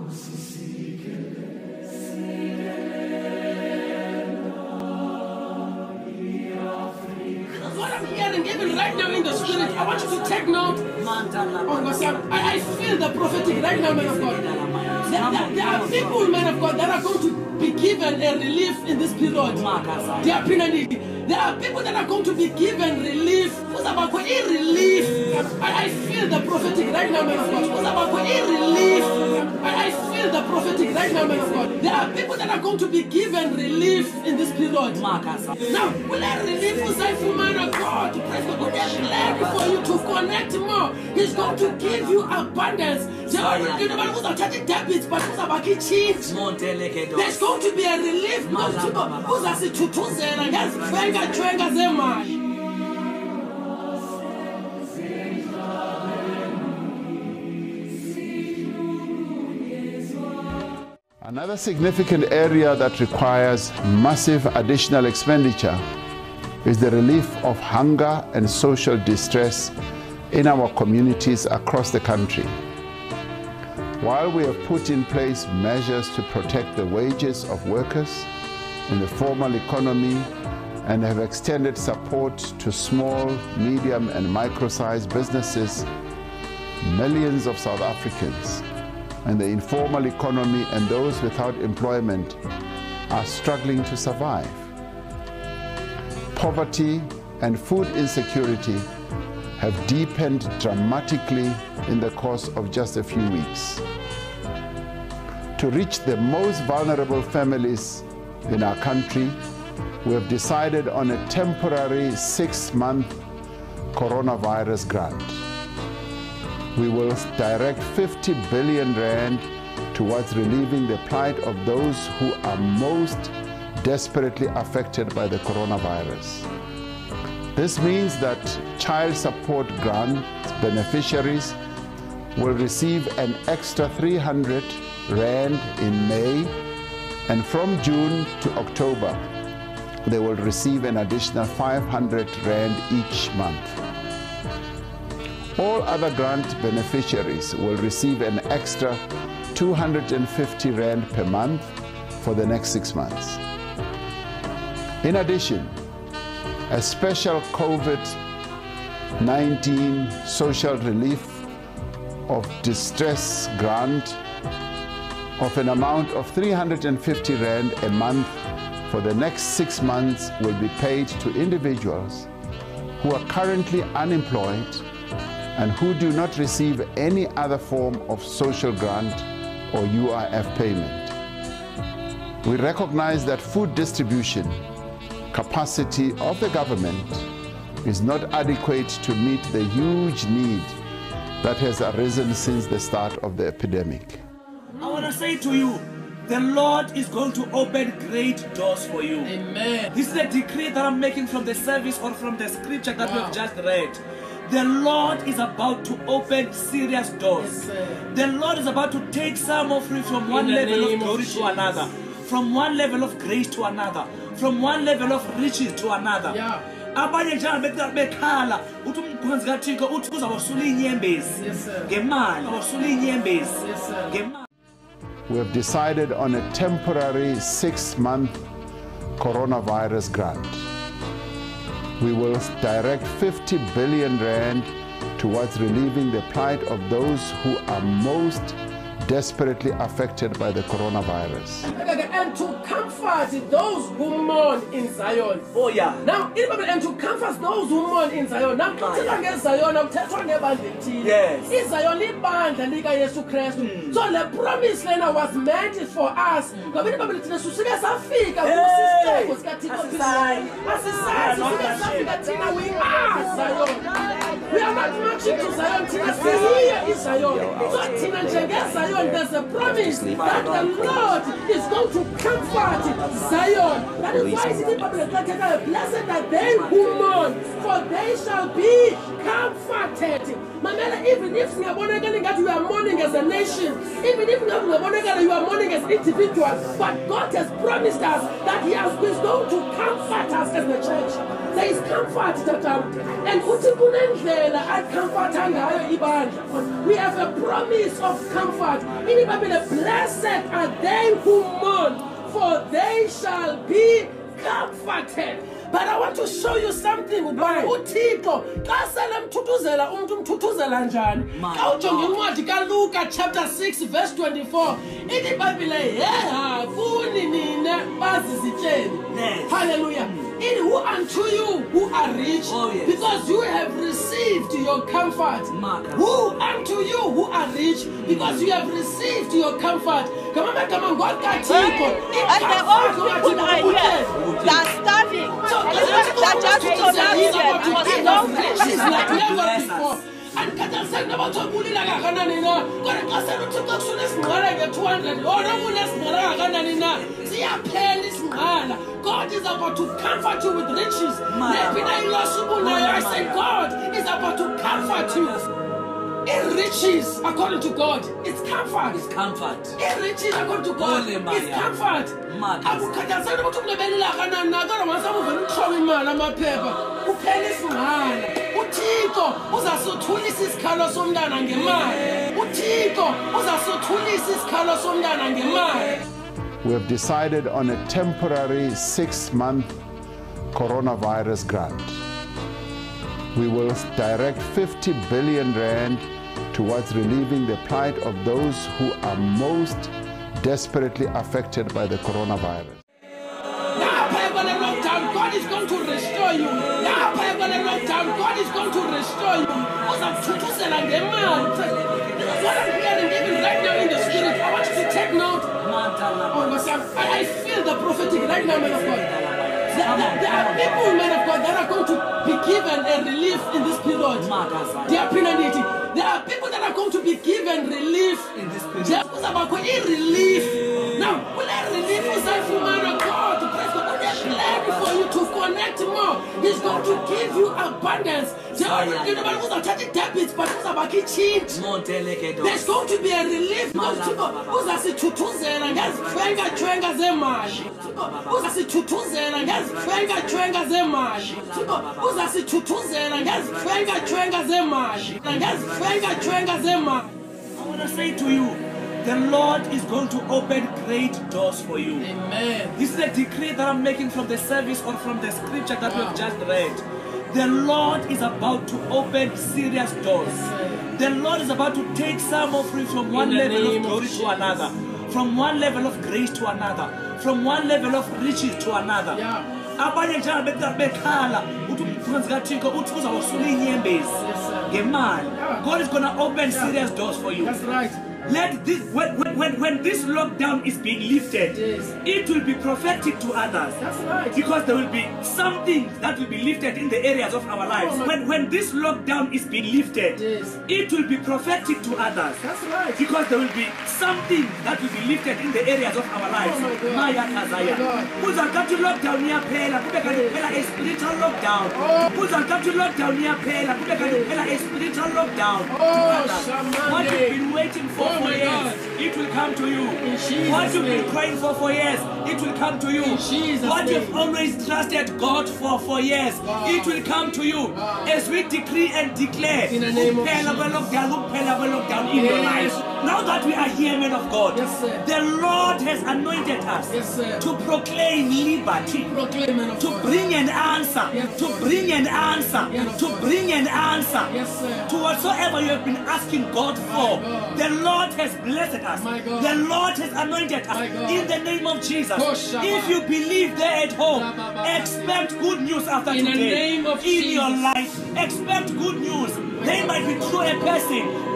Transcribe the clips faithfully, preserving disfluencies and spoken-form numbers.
What I'm hearing, even right now in the spirit, I want you to take note. Oh, God, I, I feel the prophetic right now, man of God. There, there, there are people, man of God, that are going to be given a relief in this period. They are penalty. There are people that are going to be given relief. Who's about to get relief? I, I feel the prophetic right now, man of God. Who's about to get relief? I, I feel the prophetic right now, man of God. There are people that are going to be given relief in this period. Now, will I relief for Saifu, man of God? Praise God. Will I plan for you to connect more? He's going to give you abundance. Debits, but who's about to change? There's going to be a relief. Who's a situation and yes, Frenga Trenga Zema. Another significant area that requires massive additional expenditure is the relief of hunger and social distress in our communities across the country. While we have put in place measures to protect the wages of workers in the formal economy and have extended support to small, medium and micro-sized businesses, millions of South Africans and the informal economy and those without employment are struggling to survive. Poverty and food insecurity have deepened dramatically in the course of just a few weeks. To reach the most vulnerable families in our country, we have decided on a temporary six-month coronavirus grant. We will direct fifty billion rand towards relieving the plight of those who are most desperately affected by the coronavirus. This means that child support grant beneficiaries will receive an extra three hundred rand in May, and from June to October, they will receive an additional five hundred rand each month. All other grant beneficiaries will receive an extra two hundred fifty rand per month for the next six months. In addition, a special COVID nineteen social relief of distress grant of an amount of three hundred fifty rand a month for the next six months will be paid to individuals who are currently unemployed and who do not receive any other form of social grant or U I F payment. We recognize that food distribution capacity of the government is not adequate to meet the huge need that has arisen since the start of the epidemic. I want to say to you, the Lord is going to open great doors for you. Amen. This is a decree that I'm making from the service or from the scripture that wow. we have just read. The Lord is about to open serious doors. Yes, the Lord is about to take some of you from one level of glory to another, from one level of grace to another, from one level of riches to another. Yeah. Abanye njalo bekhala uthi umkhonzi kaThixo uthi uzawusula inyembezi ngemali awusula inyembezi ngemali. We have decided on a temporary six-month coronavirus grant. We will direct fifty billion rand towards relieving the plight of those who are most desperately affected by the coronavirus. And to comfort those who mourn in Zion. Oh yeah. Now, and to comfort those who mourn in Zion. Now, yes. Zion mm. So the promise land was meant for us. Mm. We are not marching to Zion. Here is Zion. So Zion, there's a promise that the Lord is going to comfort Zion. That is why it's in the Bible, blessed are they who mourn, for they shall be comforted. Mamela, even if you are mourning as a nation, even if you are mourning as individuals, but God has promised us that He has been going to comfort us as the church. There is comfort that um, and we have a promise of comfort. In the Bible, blessed are they who mourn, for they shall be comforted. But I want to show you something about uThixo. Xa sele mthuthuzela umuntu mthuthuzela njani? Xa ujonga incwadi kaLuka chapter six verse twenty-four, ithi iBhayibhile yeha kuni nina bazizityeni. Hallelujah. In who unto you who are rich, oh, yes. Because you have received your comfort. Who unto you who are rich, because you have received your comfort. Come on, come on, God got you. And the old people are here. They are starving. So they are just so like never before. And Kata said about to bully like a cananina. God said to talk to this man two hundred. Oh, no one has Gananina. See a pen is man. God is about to comfort you with riches. I said God is about to comfort you. In riches, according to God, it's comfort. It's comfort. In riches, according to God, it's comfort. uThixo uzasothulisa isikhalo somntana ngemali. uThixo uzasothulisa isikhalo somntana ngemali. We have decided on a temporary six-month coronavirus grant. We will direct fifty billion rand towards relieving the plight of those who are most desperately affected by the coronavirus. God is going to restore you. God is going to restore you. This is what I'm getting even right now in the spirit. I want you to take note. I feel the prophetic right now, man of God. There, there, there are people, men of God, that are going to be given a relief in this period. They are penalty. There are people that are going to be given relief in this period. There is about relief. Now, will I relief yourself from man of God? Plan for you to connect more. He's going to give you abundance. You know, but who's attaching debits, but who's about to change? There's going to be a relief because people who's a situtuzela and has trenga trenga zemali. Who's a situtuzela and has trenga trenga zemali. Who's a situtuzela and has trenga trenga zemali. And has trenga trenga zemali. I want to say to you, the Lord is going to open great doors for you. Amen. This is a decree that I'm making from the service or from the scripture that wow. we have just read. The Lord is about to open serious doors. Amen. The Lord is about to take some of you from one level of glory of to another, from one level of grace to another, from one level of riches to another. Yeah. God is going to open serious doors for you. That's right. Let this when, when, when this lockdown is being lifted, yes. it will be prophetic to others. That's right. Because there will be something that will be lifted in the areas of our lives. Oh, when when this lockdown is being lifted, yes. it will be prophetic to others. That's right. Because there will be something that will be lifted in the areas of our lives. Oh my God. Maya Kazaya. lockdown near Pela, a spiritual lockdown. Who's a lockdown near Pela, a spiritual lockdown. Oh, what you've been waiting for. Oh for years, God. it will come to you. What you've been crying for for years, it will come to you. What name. you've always trusted God for for years, wow. it will come to you. Wow. As we decree and declare, in the name of lockdown in your life. Now that we are here, men of God, yes, sir. the Lord has anointed us yes, sir. to proclaim liberty, proclaim, men of to God. bring an answer, yes, to bring an answer, yes, to bring an answer yes, sir. to whatsoever you have been asking God for. God. The Lord has blessed us. My God. The Lord has anointed us in the name of Jesus. Oh, if you believe there at home, expect good news after in today. The name of in Jesus. your life, expect good news. They might be through a person,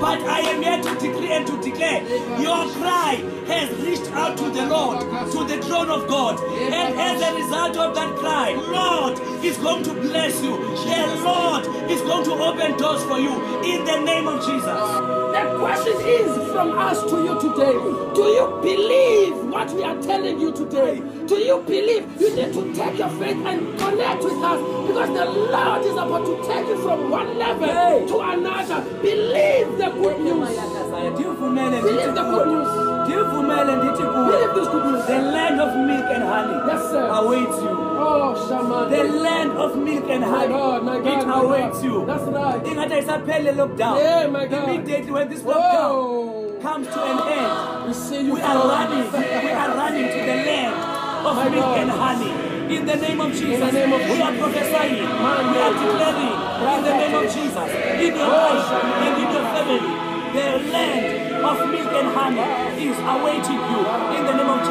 But I am here to decree and to declare your cry has reached out to the Lord, to the throne of God. And as a result of that cry, Lord is going to bless you. The Lord is going to open doors for you in the name of Jesus. The question is from us to you today. Do you believe what we are telling you today? Do you believe? You need to take your faith and connect with us, because the Lord is about to take you from one level to another. Believe the good news. Believe the good news. Believe this good news. The land of milk and honey Yes, sir. awaits you. Oh, Shaman. The land of milk and My honey, God, my God, it my awaits God. you. That's right. Ingata isaphele lockdown. Yeah, my God. Immediately when this Whoa. lockdown comes to an end, We see you we are fall. running. We are running to the land of My milk God. and honey. In the name of Jesus, the name of we are prophesying. We are declaring in the name of Jesus, in your life and in your family, the land of milk and honey is awaiting you in the name of